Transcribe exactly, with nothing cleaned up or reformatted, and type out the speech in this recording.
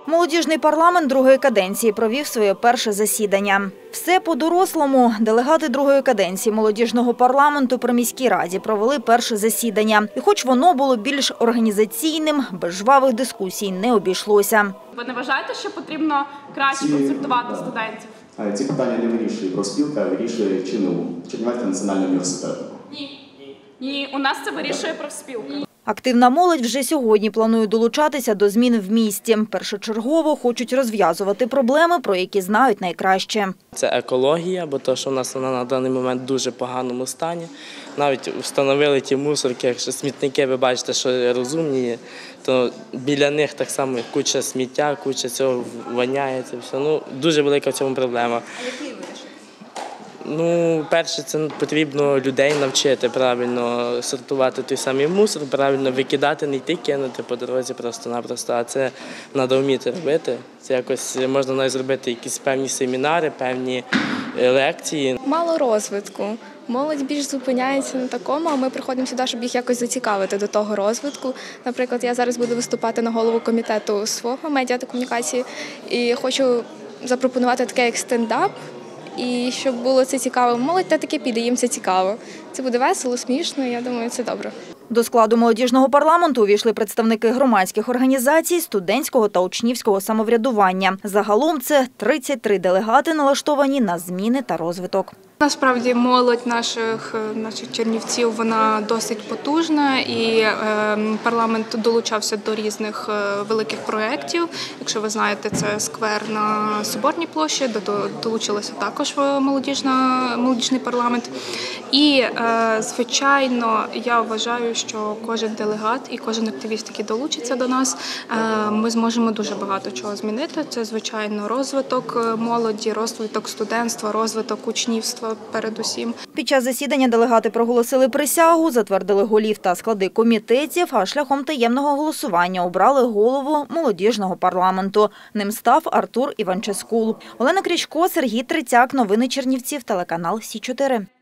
Молодіжний парламент другої каденції провів своє перше засідання. Все по-дорослому. Делегати другої каденції молодіжного парламенту при міській раді провели перше засідання. І хоч воно було більш організаційним, без жвавих дискусій не обійшлося. Ви не вважаєте, що потрібно краще консультувати студентів? Ці питання не вирішує профспілка, а вирішує ЧНУ, Чернівецький національний університет. Ні. Ні, у нас це вирішує профспілка. Активна молодь вже сьогодні планує долучатися до змін в місті. Першочергово хочуть розв'язувати проблеми, про які знають найкраще. Це екологія, бо то, що в нас вона на даний момент в дуже поганому стані. Навіть встановили ті мусорки, якщо смітники, ви бачите, що розумні, то біля них так само куча сміття, куча цього воняє. Це все. Ну, дуже велика в цьому проблема. А які вирішення? Ну, перше, це потрібно людей навчити правильно сортувати той самий мусор, правильно викидати, не йти кинути по дорозі просто-напросто, а це треба вміти робити. Це якось можна навіть зробити якісь певні семінари, певні лекції. Мало розвитку. Молодь більш зупиняється на такому, а ми приходимо сюди, щоб їх якось зацікавити до того розвитку. Наприклад, я зараз буду виступати на голову комітету свого медіа та комунікації і хочу запропонувати таке як стендап. І щоб було це цікаво, молодь та таки піде, їм це цікаво. Це буде весело, смішно, я думаю, це добре. До складу молодіжного парламенту увійшли представники громадських організацій, студентського та учнівського самоврядування. Загалом це тридцять три делегати, налаштовані на зміни та розвиток. Насправді молодь наших, наших чернівців, вона досить потужна і е, парламент долучався до різних е, великих проєктів. Якщо ви знаєте, це сквер на Соборній площі, де долучилася також молодіжна, молодіжний парламент. І, е, звичайно, я вважаю, що кожен делегат і кожен активіст, який долучиться до нас, е, ми зможемо дуже багато чого змінити. Це, звичайно, розвиток молоді, розвиток студентства, розвиток учнівства. Передусім. Під час засідання делегати проголосили присягу, затвердили голів та склади комітетів, а шляхом таємного голосування обрали голову молодіжного парламенту. Ним став Артур Іванческул. Олена Крічко, Сергій Трицяк. Новини Чернівців. Телеканал Сі чотири.